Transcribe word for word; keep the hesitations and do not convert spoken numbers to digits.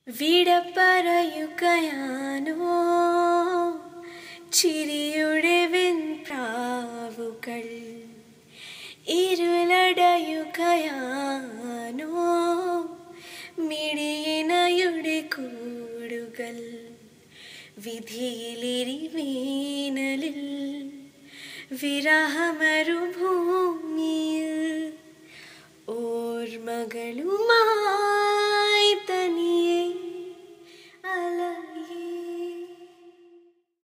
വിട പറയുകയാനോ ചിരിയുടെ വെൺപ്രാവുകൾ, ഇരുളടയുകയാനോ മിഴിയിണയുടെ കൂടുകൾ. വിധിയിലെരിവേനലിൽ വിരഹമരുഭൂമിയിൽ ഓർമ്മകളുമാ